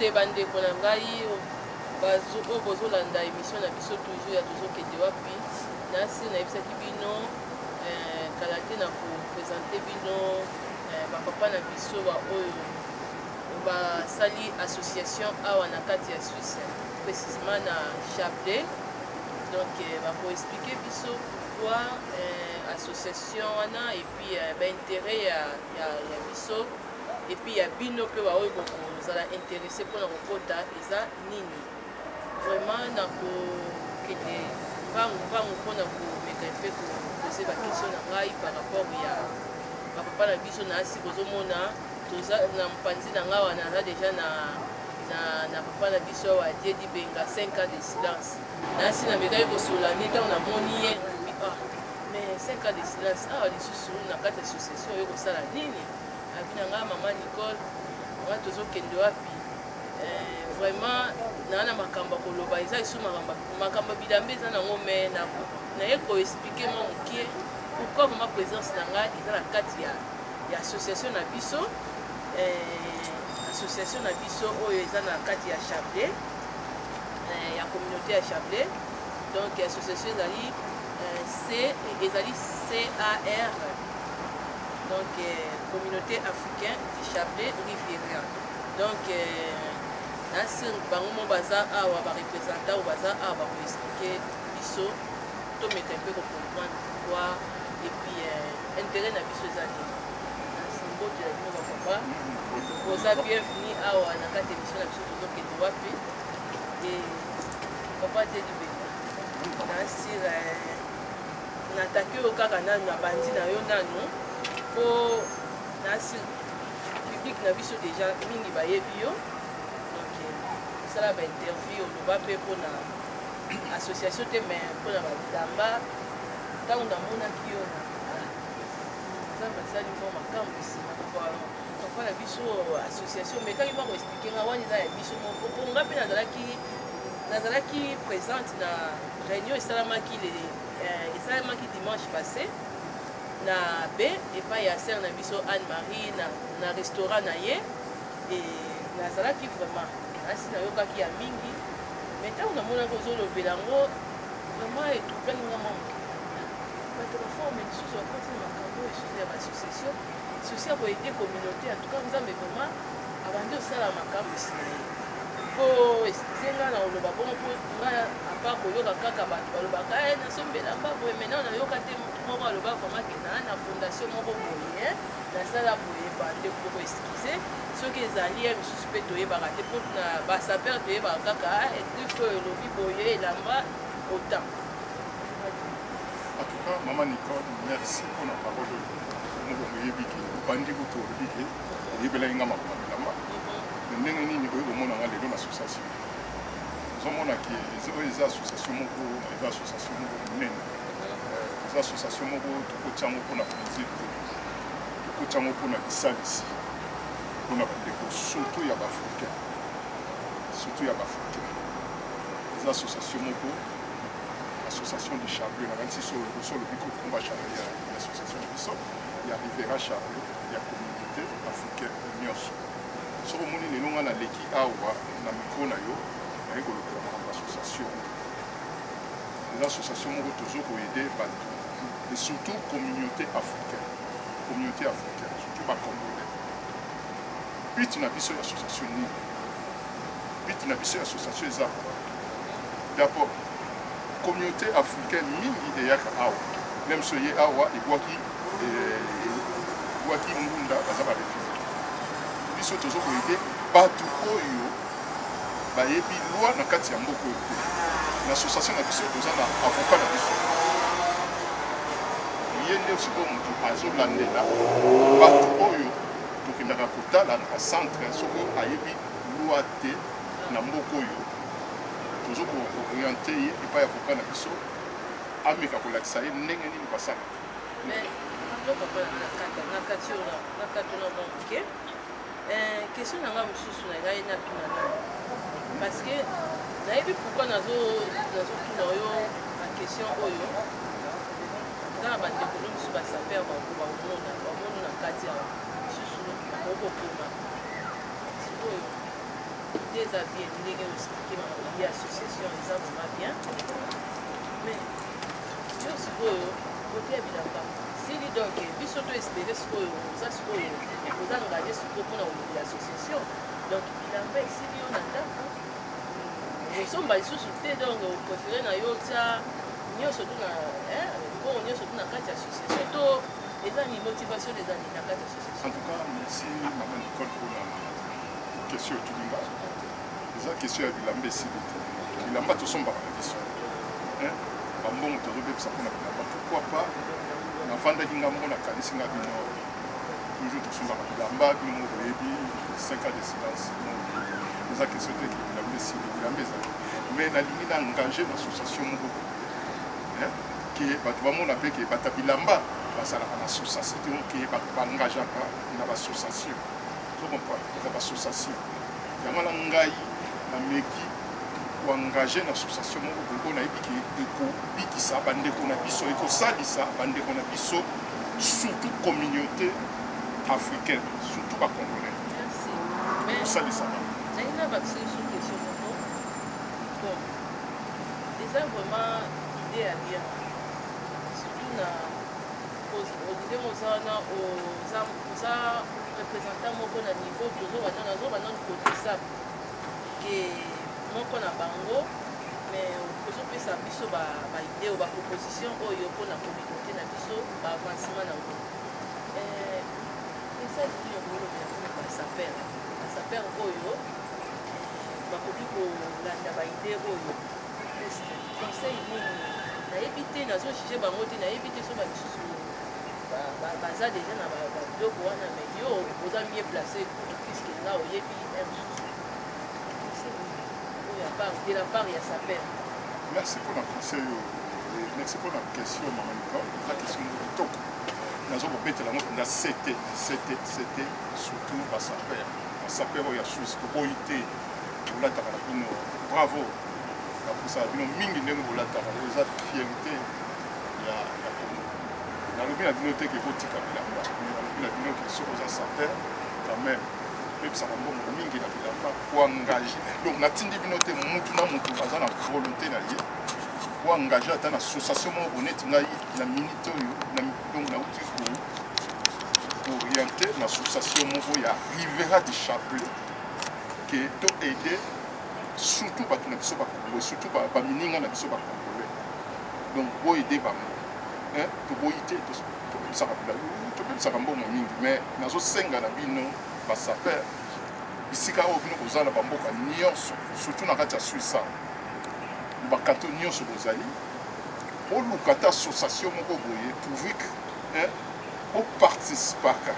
te bandeko na ngai oyo bozolanda émission na biso toujours ya tozokende wapi nasi nayebisaki bino kala te na kopresente bino bapapa na biso oyo basali association awa na kati ya Suisse précisément na Chablais. Donc bakoexplike biso pourquoi association wana et puis baintérêt ya biso et puis ya bino mpe baoyo kozala intéressé mpona kokota eza nini vraiment na kokende mbangu mpona komeka mpe kopose bakestion na ngai par rapport ya bapapa na biso na asi bozomona toza na mopanzi na ngai wana aza deja na papa na biso awa adie dibenga 5 ans de silence nasi namekaki kosola ne ntango namoni ye mais 5 ans de silence awa lisusu na kati ya association oyo kosala nini abi na ngai mama Nicole nga tozokende wapi vraiment naa na makambo koloba eza isu makambo bilambe eza nango me naye koexplike mwa mokie pourquoi vraiment présence na ngai eza na kati ya association na biso association na biso oyo eza na kati ya Chablais ya communauté ya Chablais. Donc association ezali ezali CAR donc communauté africaine du Chablais Rivierien. Donc nasi bango mo baza awa barepresentant oyo baza awa bakoexplike biso tomeka mpe kocomprendre pourquoi et puis intérêt na biso eza nini nasi mbotela bino bapapa boza bienvenu awa na kati émission na biso tozokende wapi e papa te libenda nasira natake oyo kaka nanu na bandi na yo nanu mpo nasi public na biso deja mingi bayebi yo donc osala bainterview oloba mpe mpona association te mais mpona badamba ntango namonaki yo nzambe asali mpo makambo nsima papa na biso association mekaki mako explike nga wana eza ya biso moko mpo nga mpe nazalaki présente na réunion esalamaki dimanche passé na b epai ya sere na biso Anne Marie na restaurant na ye e nazalaki vraiment nasi nayokaki ya mingi mais ntango namonaki ozolobela yango vraiment etroublaki nga mwa moke bato baforme lisusu bakoti na makambo lisusu ya bassociation souci ya koede communauté en tout cas nzambe vraiment abandi osala makambo esina ye mpo esenga na oloba bongo mpo ngai apart koyoka kaka bato balobaka nasombela mba boye maintenant nayoka te motu moko aloba vraiment ke naa na fondation moko boye nasala boye bande poko eskize soki ezali ye misusu mpe toyebaka te mpo na basaper toyebaka kaka etrife oyo elobi boye elamba autant. En tout cas, Maman Nicole, merci pour la parole. Bandi kuto bike yebela inga makamela ndenge nini oyo komona nga lelo na association ozomona ke eza association moko eza association moko monene eza association moko tokotyango mpona plaisir tokotyango mpona bisalisi mpona bandeko surtout ya baafricain eza association moko association de Chablais na bansi so le biko komba Chablais ya association de biso ya Rivera Chablais ya communauté africaine nyonso soko moni lelo nga na leki awa na mikro na yo naye kolobela makambo association eza association moko tozokoyede bato et surtout communauté africaine surtout bacongolais biti na biso ya association nini biti na biso ya association eza d'abord communauté africaine mingi eyaka awa même so ye awa ebwaki ngunda baza barefugie biso tozokoyede bato oyo bayebi loi na kati ya mboka oyo te na association na biso toza na avocat na biso ye nde sikoyo motu azolandela bato oyo tokendaka kotala na centre soko ayebi loi te na mboka oyo tozokooriente ye epai avocat na biso ameka kolakisa ye ndenge nini basala question nanga mosusu na ngai natuna nani parce que nayebi pourquoi nazotuna oyo baquestion oyo eza na bandeko no mosusu basaper bamona na kati ya mosusu bakokokoma sikoyo idée eza bien ndenge oexplike makambo ya association eza vraiment bien mais yo sikoyo kote ya bilamba sili donc biso to espere sikoyo oza sikoyo oza engage sikoyo mpona kolobela association donc bilamba esili yo na ndako osomba lisusu te donc opréféré na yo tia nyonso to na mbongo nyonso to na kati ya association to eza ni motivation eza ni na kati ya association. En tout cas merci mama Nicole mpona question otulinga eza question ya bilamba esili te bilamba tosombaka na biso bambongo tozobebisa mpona bilamba pourquoi pas navandaki nga moko nakanisi nga bino toujours tosombaka bilamba bino moko boyebi 5 ans de silence eza question te bilamba esili bilamba ezali mais nalingi na engage na association moko ke bato bamona mpe ke bata bilamba bazalaka na association ke bato baengageaka na baassociation okomprendre eza baassociation yango na ngai nameki koengage na association moko boye oyo nayebi ke ekobikisa bandeko na biso ekosalisa bandeko na biso surtout communauté africaine surtout bacongolais ekosalisaka nangi na bakisa biso question moko bon eza vraiment idée ya bien surtout na ndenge oza wana oza représentant moko na niveau nazobanda kodisa ke moko na bango mais ozopesa biso baidée o baproposition oyo mpona communauté na biso baavancement nango esaliki yokolobela basaper oyo bakoki kolanda baidée oyo conseil nini nayebi te nazojuge bango te nayebi te so bamisusu baza deja na babiloko wana mais yo oza mieux placé puisque nga oyebi de la part ya saper. Merci pour la conseil, merci pour la question Maman Nicole, la question de kitoko. Nazo kobetela ngo na c'était surtout ba saper. Ba saper oya chose ko boité olataka na bino bravo. Na posa bino mingi ndenge olataka eza fierté ya Congo. Na lobi na bino te ke botika bilamba. Na bino ke so oza saper quand même. Même ça va mingi na bilamba pour engager donc natindi bino te mutu na mutu aza na volonté na ye pour engager ata na association moko boneti ngai na minute oyo donc nauti ko orienter na association moko ya Rivera de Chapelet que to aider surtout bato na biso bakongolais surtout bamininga na biso bakongolais donc bo aider bango to boyite tobebisaka mbongo mingi mais nazosenga na bino basaper bisika oyo bino kozala bamboka nyonso surtout na kati ya Suisse bakato nyonso bozali oluka ta association moko boye pourvu que oparticipaka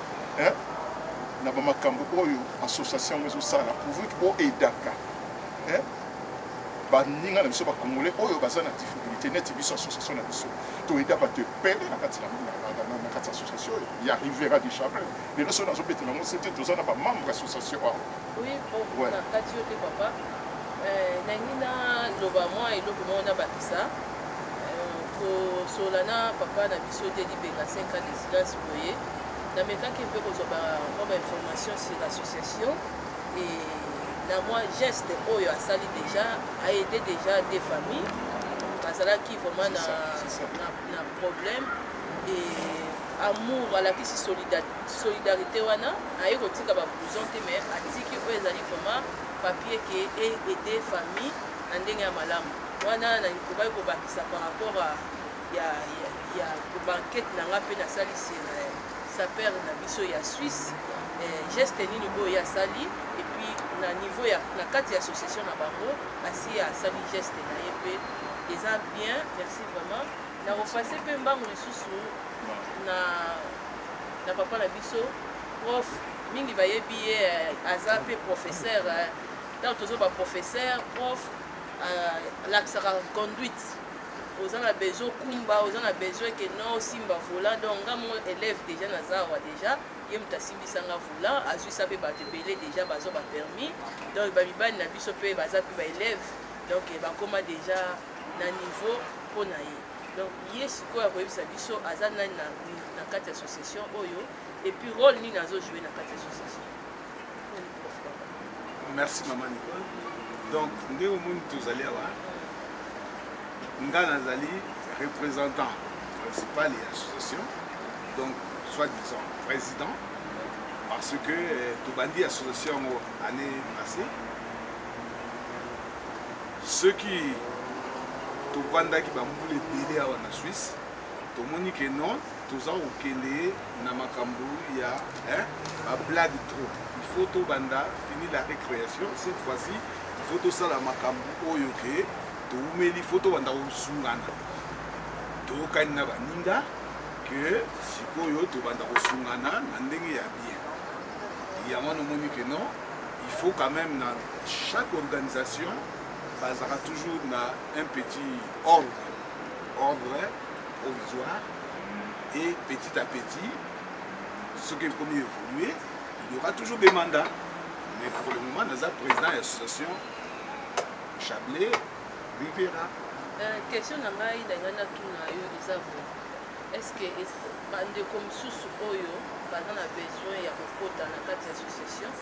na bamakambo oyo association ngo ezosala pourvu que boedaka baninga na biso bakongolais oyo baza na difficulté neti biso association na biso toyeda bato epele na kati ya association ya Rivera de Chapelet lelo so nazobetela ngo sete toza na bamembre ya association awa oui na kati yo te papa nangi na loba mwa eloko moko na bakisa kosola na papa na biso te libenga 5 ans de silence boye namekaki mpe kozwa bainformation sur l'association et na moi geste oyo asali déjà a aidé déjà des familles bazalaki vraiment na problème et amour alakisi solidarité wana aye kotika babouson te mais atiki oyo ezali vraiment papier ke aidé famille na ndenge ya malamu wana nakokai kobakisa par rapport a ya banquete nanga mpe nasalisi saper na biso ya Suisse geste nini oyo asali et puis na niveau na kati ya association na bango asi asali geste na ye mpe eza bien merci vraiment na kopase mpe mbango lisusu na papa na biso prof mingi bayebi ye aza mpe professeur ntango tozo baprofesseur prof alakisaka conduite oza na besoin kumba oza na besoin ke no osimba volant donc nga mo élève déjà naza awa déjà ye moto asimbisanga volant azwisa mpe bato ebele déjà bazwa bapermis donc bamibali na biso mpe baza mpe baélève donc bakóma déjà na niveau mpo na ye donc ye sikoyo akoyebisa biso aza nani na kati ya association oyo et puis rôle nini azojoue na kati ya association. Merci maman Nicole. Donc, nous sommes tous allés là. Nous sommes représentant principal de l'association, donc soit disant président, parce que tout bandit association l'année passée, ceux qui tout bandit qui va mouler délai en Suisse, tout le monde que non, tous ont auquel na makambu il y a un blague trop. Il faut tout banda finir la récréation cette fois-ci. Il faut tout ça la makambu oyoke, tout meli photo banda usungana. Tout kanina baninga que sikoyo tout banda usungana na ndenge ya bien. Il y a mon que non, il faut quand même dans chaque organisation basera toujours dans un petit ordre provisoire. Et petit à petit, ce qui est premier évoluer, il y aura toujours des mandats. Mais pour le moment, nous avons président de l'association Chablais Rivera. Question na ngai ndangana tuna yo ezavo. Est-ce que bande comme sous oyo baza na besoin ya kokota na kati ya association?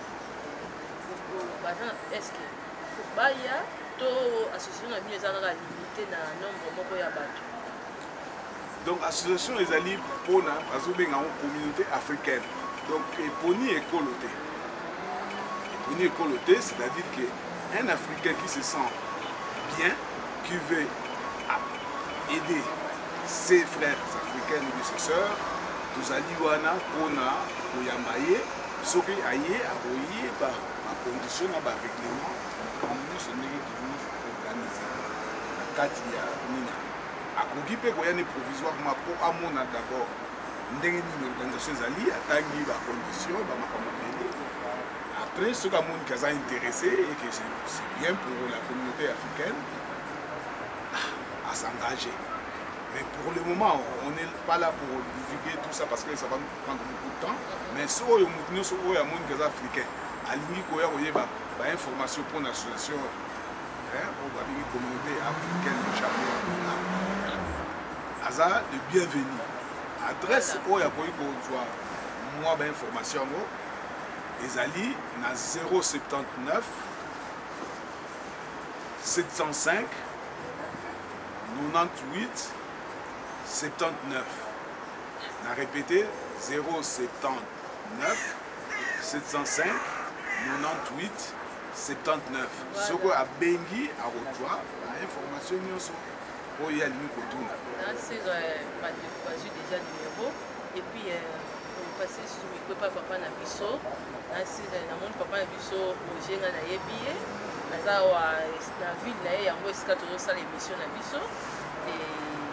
Est-ce que baya to association na bino ezana limité na nombre moko ya bato? Donc l'association est allée pour la communauté africaine. Donc Eponi est coloté. Eponi est coloté, c'est-à-dire qu'un Africain qui se sent bien, qui veut aider ses frères africains et ses sœurs, tous allés pour la Yamaye, ce qui a été par condition, par règlement, comme nous sommes organisés. La Katia Nina. Akoki pe koyane provisoirement pour amona d'abord ndenge ni organisation zali atangi ba condition ba makamobeli. Après ce que monde qui a intéressé et que c'est bien pour la communauté africaine à s'engager. Mais pour le moment, on n'est pas là pour divulguer tout ça parce que ça va nous prendre beaucoup de temps. Mais ce que nous sommes monde qui est africain, à l'uni koya koyeba ba information pour l'association pour la communauté africaine de Chablais. Aza de bienvenue. Adresse où il y a moi information ezali na 079 705 98 79. On a répété 079 705 98 79. Ce qu'on a bengi à revoir l'information pour y aller Kotuna. C'est déjà numéro et puis on passe sur le papa na biso. C'est na mon papa na biso ojenga na yebiye. Aza wa na ville na ye yango esika toujours ça l'émission na biso et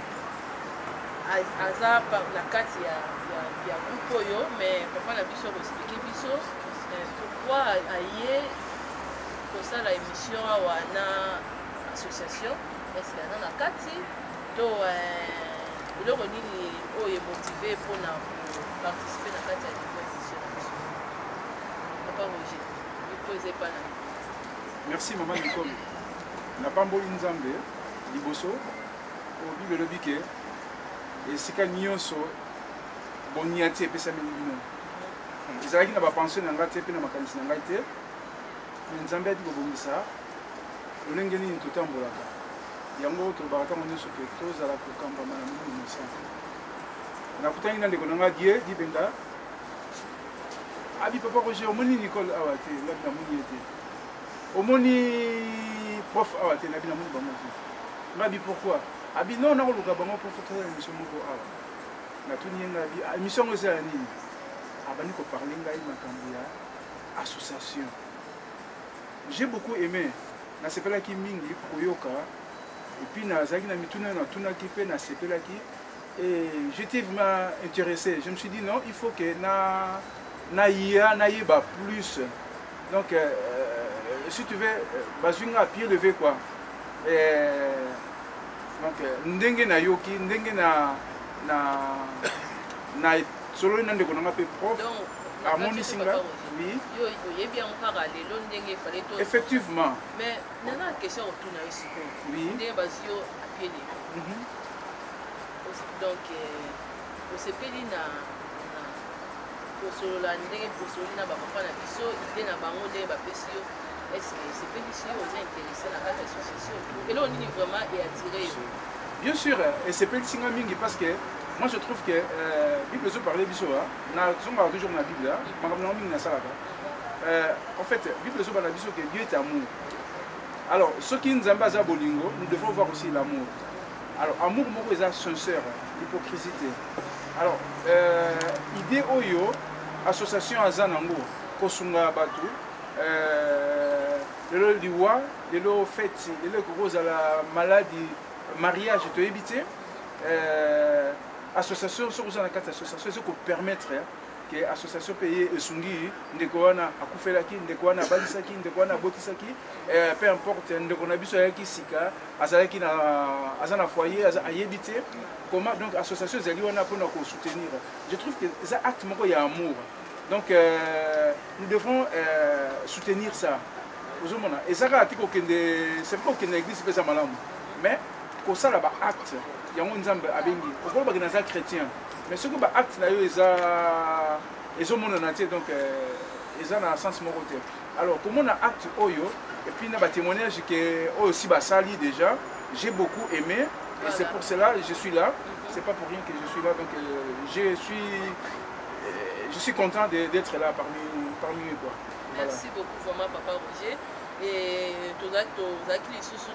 aza na kati ya groupe oyo mais papa na biso expliquer biso pourquoi aye pour ça la émission wa na association. Est-ce qu'il y a un kati donc le renini est motivé pour participer à la kati à l'émission. Papa Roger, ne posez pas là. Merci maman Nicole. Na pambo inzambe liboso au bible bike et sika nyonso boniati epesa milino. Ezalaki na ba pension na ngate pe na makanisi na ngate. Nzambe ati kobongisa olenge nini totambolaka. Yango to baraka moni sope to zala ko kamba mana moni mosa na kutani na ndeko nanga die dibenda abi papa Roger omoni Nicole awate la na moni ete omoni prof awate na bina moni bango ngabi pourquoi abi non na ko luka bango pour faire émission moko awa na tuni ngabi émission ngo za nini abani ko parler ngai makambo ya association. J'ai beaucoup aimé na sepela ki mingi koyoka. Et puis, et j'étais vraiment intéressé. Je me suis dit non, il faut que naïe plus. Donc, si tu veux, basunga à pied levé quoi. Donc, ndenge na yoki, ndenge na solo nande ko nga pe prof. Harmonie Singa. Oui. Effectivement. Mais il y a une question autour de ça. Oui. Donc, on se peut dire kosolola ndenge posoli na bapapa na biso ide na bango ndenge bapesi yo est-ce que sepelisi yo oza intéressé na kati ya association eloko nini vraiment eatire yo? Bien sûr, et sepelisi nga mingi parce que moi je trouve que Bible ezoparle biso nazongaka toujours na Bible makambo nango mingi nasalaka. En fait, Bible ezoparle biso que Dieu est amour. Alors soki Nzambe aza bolingo, nous devons voir aussi l'amour. Alors amour moko eza sincère, hypocrisie te. Alors idée oyo association aza nango kosunga bato lelo liwa lelo fête lelo kozala maladie mariage toyebi te association soki oza na kati ya association ezoko permettre que association paye esungi ndeko wana akufelaki ndeko wana abalisaki ndeko wana abotisaki peu importe ndeko na biso ayaki sika azalaki na aza na foyer ayebi te comment donc association ezali wana mpona kosoutenir. Je trouve que eza acte moko ya amour, donc nous devons soutenir ça. ozomona ezaka ati kokende c'est pas kokende église pesa malamu mais kosala ba acte yango Nzambe abengi okoloba kena za chrétien mais soki ba acte na yo ezomona na tie donc eza na sens moko te. Alors komona acte oyo et puis na ba témoignage que oyo aussi basali déjà j'ai beaucoup aimé et c'est pour cela je suis là, c'est pas pour rien que je suis là, donc je suis content d'être là parmi eux quoi. Merci beaucoup vraiment Papa Roger. Et tozaki lisusu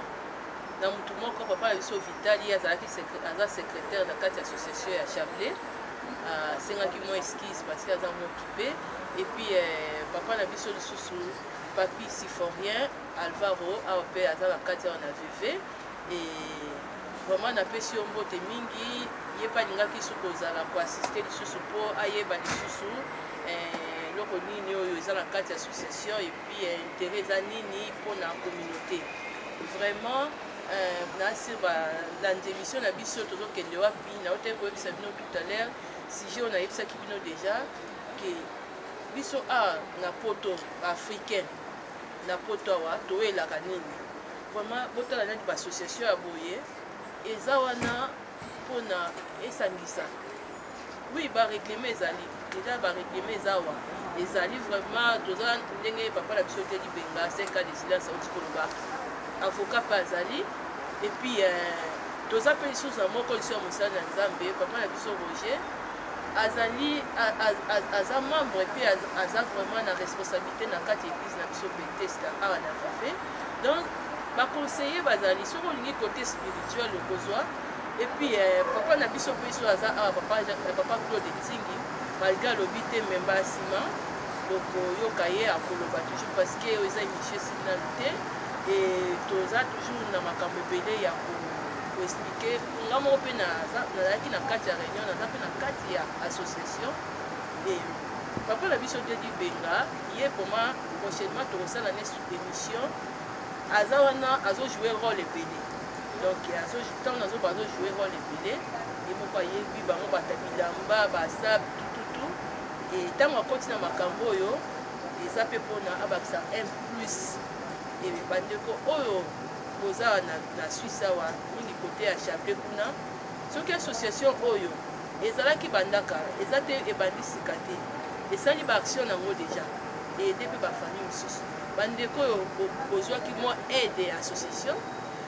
na mutu moko papa na biso Vitali azalaki secrétaire na kati association ya Chablais. Sengaki mo esquisse parce que aza mo occupé et puis papa na biso lisusu Papi Siforien Alvaro ape aza na kati na VV et vraiment na pesi mbote mingi yepa lingaki suko zala ko assister lisusu po ayeba lisusu loko nini oyo eza na kati association et puis intérêt za nini pour la communauté. Vraiment sur la démission na biso tozokende wapi na ote koyebisa bino tout à l'heure sujet on ayebisaki bino déjà que biso na poto africain na poto awa toyelaka nini vraiment botala nani bassociation ya boye eza wana mpona esangisa oui baregleme ezali déjà baregleme ezawa ezali vraiment toza ndenge papa na biso te libenga 5 ans de silence auti koloba avocat pa azali et puis toza mpe lisusu na moko liso ya mosala na Nzambe papa na biso Roger azali aza membre et puis aza vraiment na responsabilité na kati église na biso Bethesda awa na Fafe. Donc baconseiller bazali soki olingi côté spirituel okozwa et puis papa na biso mpe biso aza awa papa Claude Nzingi malgré alobi te memba nsima donc yoka ye akoloba toujours parce que eza émission signal te et toza toujours na makambo ebele ya koexplike nga moko mpe nazalaki na kati ya réunion naza mpe na kati ya association et papa na biso te libenga ye poma prochainement tokosala nesu émission aza wana azojouer rôle ebele donc ntango nazoba azojouer rôle ebele ye moko ayebi bango batabilamba basa tututu et ntango akoti na makambo oyo eza mpe mpona abakisa un plus et bandeko oyo boza na Suisse awa mingi kote ya Chablais kuna soki association oyo ezalaki bandaka eza te ebandi sika te esali baaction nango déjà ede mpe bafamille mosusu bandeko oyo bozwaki mwa aide ya association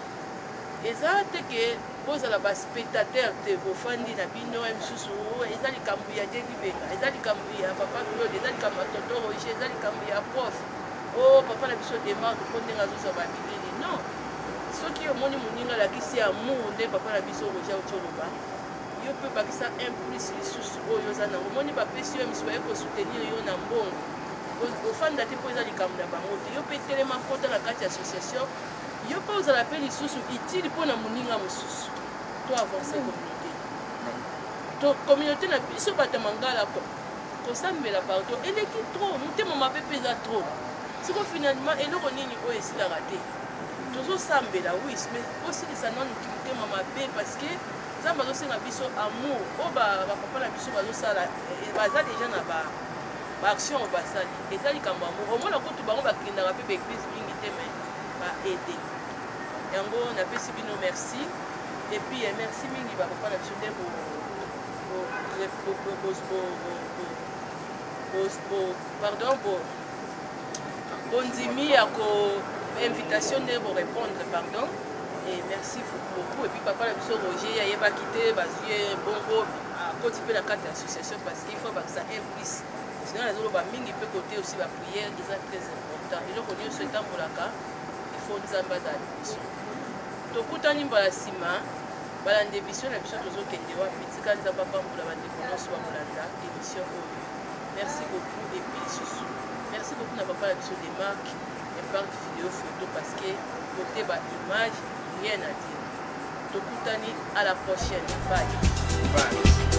eza te ke bozala baspectateur te bofandi na bino mosusu eza likambo ya Delibenga eza likambo ya papa Claude eza likambo ya tonton Roger eza likambo ya prof papa na biso demarque mpo ndenge azozwa babilili non soki omoni moninga alakisi amour nde papa na biso Roger otoloba yo mpe bakisa un plus lisusu oyo oza nango omoni bapesi yo miso baye kosoutenir yo na mbongo ofanda te mpo eza likambo na bango te yo mpe telema kota na kati ya association yo mpe ozala mpe lisusu utile mpo na moninga mosusu to avance communauté to communauté na biso bato mangala kosambela pardon eleki trop motema mabe mpe eza trop siko finalement eloko nini oyo esilaka te tozosambela oui mais osilisa nanu motema mabe parce que Nzambe azosenga biso amour oyo bapapa na biso bazosala baza déjà na baaction oyo basali eza likambo amour omona kutu bango bakendaka mpe baeglise mingi te mais baede yango napesi bino merci et puis merci mingi bapapa na biso nde bondimi ya invitation de vous répondre, pardon. Et merci beaucoup. Et puis papa la biso Roger il va quitter bazue bongo à côté de la carte d'association parce qu'il faut que ça implique. Sinon les autres mingi peut côté aussi la prière, c'est très important. Et donc on est sur temps pour la carte, il faut nous embêter à l'émission. Donc tout en la sima, bala ndémission la biso tozo kende wa pitika za papa pour la bande konoso wa molanda émission. Merci beaucoup et puis merci beaucoup na papa la biso des marques et par vidéo photo parce que côté ba image rien à dire. Tokutani à la prochaine. Bye. Bye.